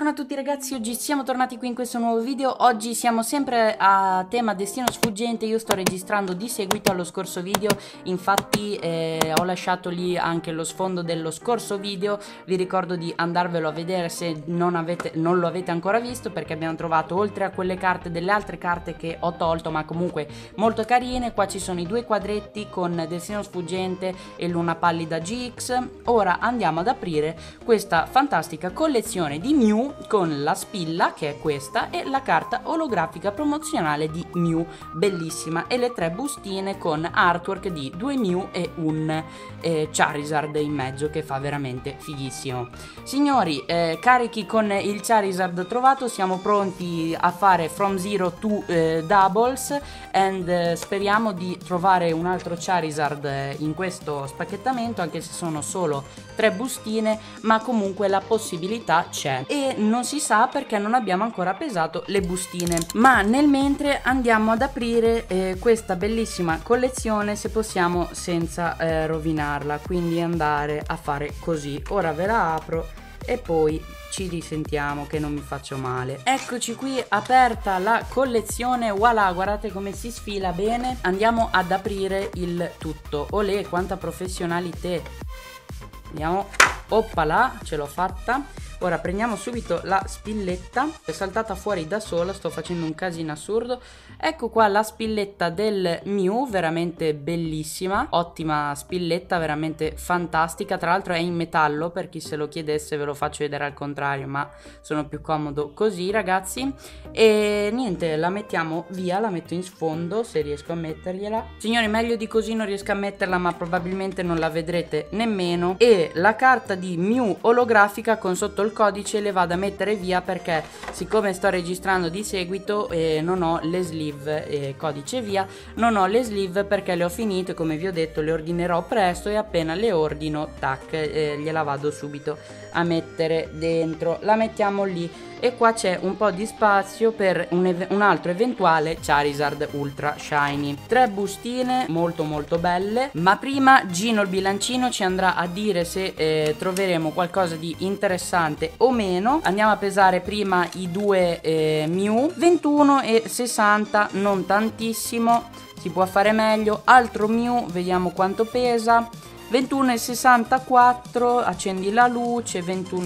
Buongiorno a tutti ragazzi, oggi siamo tornati qui in questo nuovo video. Oggi siamo sempre a tema destino sfuggente. Io sto registrando di seguito allo scorso video, infatti ho lasciato lì anche lo sfondo dello scorso video. Vi ricordo di andarvelo a vedere se non lo avete ancora visto, perché abbiamo trovato, oltre a quelle carte, delle altre carte che ho tolto ma comunque molto carine. Qua ci sono i due quadretti con destino sfuggente e luna pallida GX. Ora andiamo ad aprire questa fantastica collezione di Mew con la spilla, che è questa, e la carta olografica promozionale di Mew, bellissima, e le tre bustine con artwork di due Mew e un Charizard in mezzo, che fa veramente fighissimo. Signori, carichi con il Charizard trovato, siamo pronti a fare from zero to doubles, and speriamo di trovare un altro Charizard in questo spacchettamento, anche se sono solo tre bustine, ma comunque la possibilità c'è e non si sa perché non abbiamo ancora pesato le bustine. Ma nel mentre andiamo ad aprire questa bellissima collezione, se possiamo, senza rovinarla, quindi andare a fare così. Ora ve la apro e poi ci risentiamo, che non mi faccio male. Eccoci qui, aperta la collezione. Voilà, guardate come si sfila bene. Andiamo ad aprire il tutto. Olè, quanta professionalità. Andiamo, oppala, ce l'ho fatta. Ora prendiamo subito la spilletta, è saltata fuori da sola, sto facendo un casino assurdo. Ecco qua la spilletta del Mew, veramente bellissima, ottima spilletta, veramente fantastica. Tra l'altro è in metallo, per chi se lo chiedesse, ve lo faccio vedere al contrario, ma sono più comodo così ragazzi. E niente, la mettiamo via, la metto in sfondo se riesco a mettergliela. Signori, meglio di così non riesco a metterla, ma probabilmente non la vedrete nemmeno. E la carta di Mew olografica con sotto il codice le vado a mettere via, perché siccome sto registrando di seguito non ho le sleeve, codice via, non ho le sleeve perché le ho finite, come vi ho detto le ordinerò presto, e appena le ordino tac, gliela vado subito a mettere dentro. La mettiamo lì e qua c'è un po' di spazio per un altro eventuale Charizard Ultra Shiny. Tre bustine molto belle, ma prima Gino il bilancino ci andrà a dire se troveremo qualcosa di interessante o meno. Andiamo a pesare prima i due Mew. 21,60, non tantissimo, si può fare meglio. Altro Mew, vediamo quanto pesa. 21,64, accendi la luce.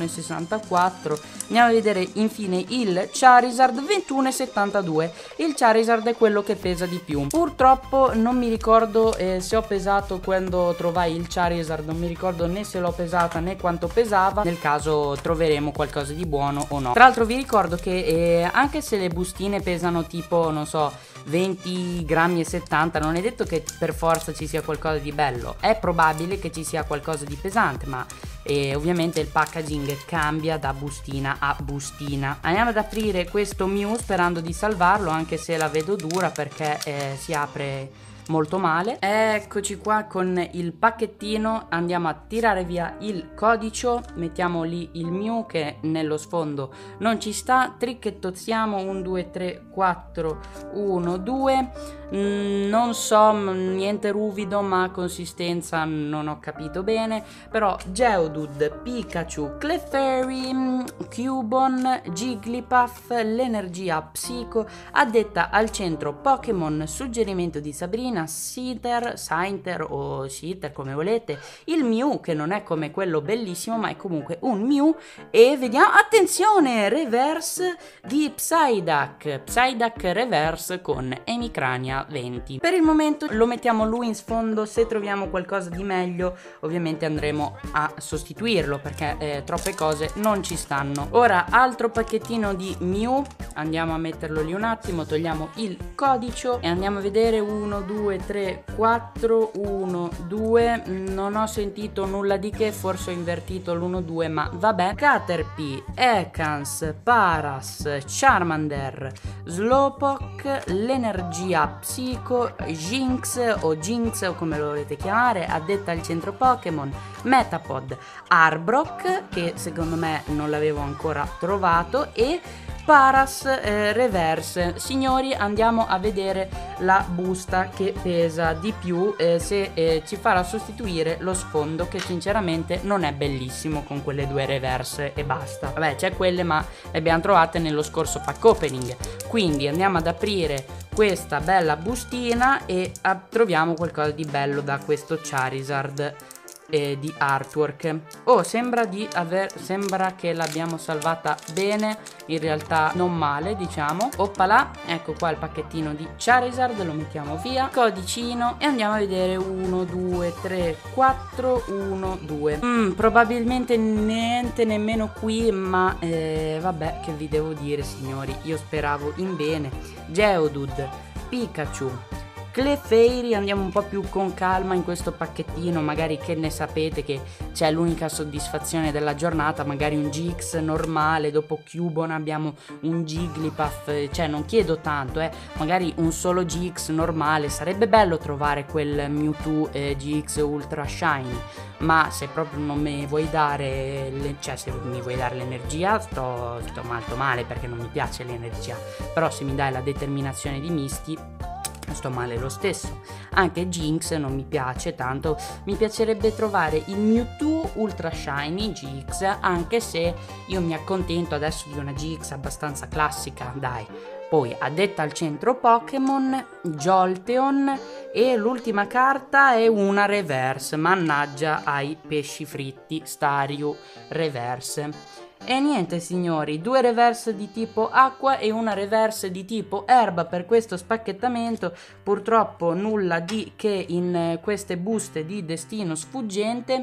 21,64. Andiamo a vedere infine il Charizard. 21,72. Il Charizard è quello che pesa di più. Purtroppo non mi ricordo se ho pesato quando trovai il Charizard, non mi ricordo né se l'ho pesata né quanto pesava. Nel caso troveremo qualcosa di buono o no. Tra l'altro vi ricordo che anche se le bustine pesano tipo, non so, 20 grammi e 70, non è detto che per forza ci sia qualcosa di bello. È probabile che ci sia qualcosa di pesante, ma ovviamente il packaging cambia da bustina a bustina. Andiamo ad aprire questo Mew sperando di salvarlo, anche se la vedo dura perché si apre molto male. Eccoci qua con il pacchettino. Andiamo a tirare via il codice, mettiamo lì il Mew che nello sfondo non ci sta, trichettozziamo 1 2 3 4 1 2. Non so, niente ruvido, ma consistenza non ho capito bene. Però Geodude, Pikachu, Clefairy, Cubone, Jigglypuff, l'energia Psico, addetta al centro Pokémon, suggerimento di Sabrina, Sainter o Scyther come volete, il Mew che non è come quello bellissimo ma è comunque un Mew, e vediamo, attenzione, reverse di Psyduck reverse con Emicrania 20. Per il momento lo mettiamo lui in sfondo, se troviamo qualcosa di meglio ovviamente andremo a sostituirlo, perché troppe cose non ci stanno. Ora altro pacchettino di Mew, andiamo a metterlo lì un attimo, togliamo il codice e andiamo a vedere. 1 2 3 4 1 2, non ho sentito nulla di che, forse ho invertito l'1 2, ma vabbè. Caterpie, Ekans, Paras, Charmander, Slowpoke, l'energia Psico, Jinx o come lo volete chiamare, addetta al centro Pokémon, Metapod, Arbok che secondo me non l'avevo ancora trovato, e Paras reverse. Signori, andiamo a vedere la busta che pesa di più, se ci farà sostituire lo sfondo, che sinceramente non è bellissimo con quelle due reverse e basta. Vabbè, c'è quelle, ma le abbiamo trovate nello scorso pack opening. Quindi andiamo ad aprire questa bella bustina e troviamo qualcosa di bello da questo Charizard di artwork. Oh, sembra che l'abbiamo salvata bene, in realtà non male, diciamo. Oppala, ecco qua il pacchettino di Charizard, lo mettiamo via, codicino, e andiamo a vedere 1 2 3 4 1 2. Probabilmente niente nemmeno qui, ma vabbè, che vi devo dire, signori, io speravo in bene. Geodude, Pikachu, Clefairy, andiamo un po' più con calma in questo pacchettino, magari, che ne sapete che c'è l'unica soddisfazione della giornata, magari un GX normale, dopo Cubone abbiamo un Jigglypuff, cioè non chiedo tanto, magari un solo GX normale, sarebbe bello trovare quel Mewtwo GX Ultra Shiny, ma se proprio non mi vuoi dare, se mi vuoi dare l'energia, sto molto male, perché non mi piace l'energia, però se mi dai la determinazione di Misty sto male lo stesso. Anche Jinx non mi piace tanto, mi piacerebbe trovare il Mewtwo Ultra Shiny GX, anche se io mi accontento adesso di una GX abbastanza classica, dai. Poi addetta al centro Pokémon, Jolteon, e l'ultima carta è una reverse, mannaggia ai pesci fritti, Staryu reverse. E niente, signori, 2 reverse di tipo acqua e una reverse di tipo erba per questo spacchettamento. Purtroppo nulla di che in queste buste di destino sfuggente.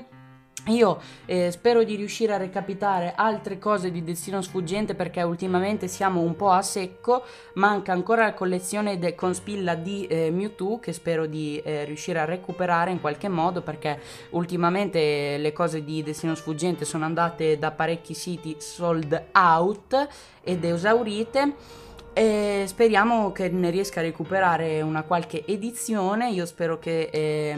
Io spero di riuscire a recapitare altre cose di destino sfuggente, perché ultimamente siamo un po' a secco. Manca ancora la collezione con spilla di Mewtwo, che spero di riuscire a recuperare in qualche modo, perché ultimamente le cose di destino sfuggente sono andate da parecchi siti sold out ed esaurite. E speriamo che ne riesca a recuperare una qualche edizione. Io spero che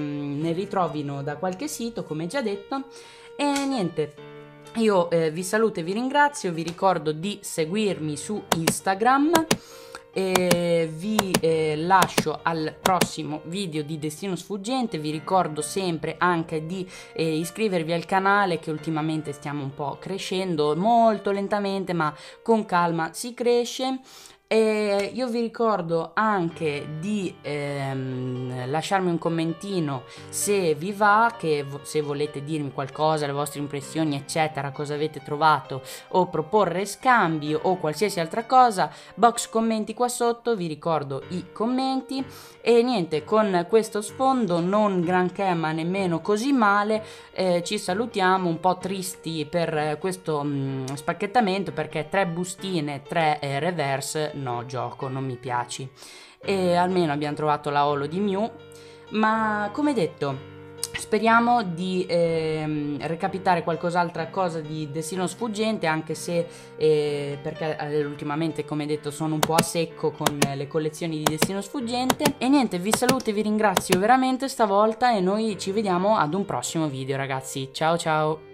ne ritrovino da qualche sito, come già detto. E niente, io vi saluto e vi ringrazio. Vi ricordo di seguirmi su Instagram e vi lascio al prossimo video di Destino Sfuggente. Vi ricordo sempre anche di iscrivervi al canale, che ultimamente stiamo un po' crescendo, molto lentamente, ma con calma si cresce. E io vi ricordo anche di lasciarmi un commentino se vi va, se volete dirmi qualcosa, le vostre impressioni eccetera, cosa avete trovato, o proporre scambi o qualsiasi altra cosa. Box commenti qua sotto, vi ricordo i commenti. E niente, con questo sfondo non granché ma nemmeno così male, ci salutiamo, un po' tristi per questo spacchettamento, perché 3 bustine, 3 reverse, no, gioco, non mi piaci. E almeno abbiamo trovato la holo di Mew, ma come detto, speriamo di recapitare qualcos'altra cosa di Destino Sfuggente, anche se perché ultimamente, come detto, sono un po' a secco con le collezioni di Destino Sfuggente. E niente, vi saluto e vi ringrazio veramente stavolta, e noi ci vediamo ad un prossimo video, ragazzi. Ciao ciao!